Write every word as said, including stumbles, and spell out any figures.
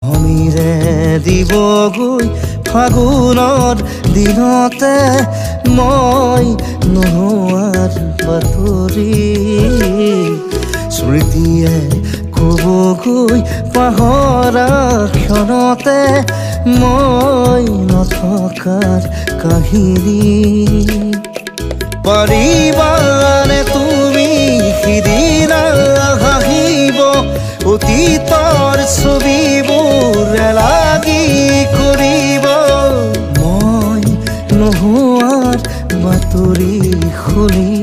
সমীৰে দিবগৈ ফাগুনৰ দিনতে মই নোহোৱাৰ বাতৰি স্মৃতিয়ে ক'বগৈ পাহৰা ক্ষণতে মই নথকাৰ কাহিনী পাৰিবানে তুমি সিদিনা হাঁহিব অতীতৰ ছবিবোৰ লাগি কৰিব মই নোহোৱাৰ বাতৰি খুলি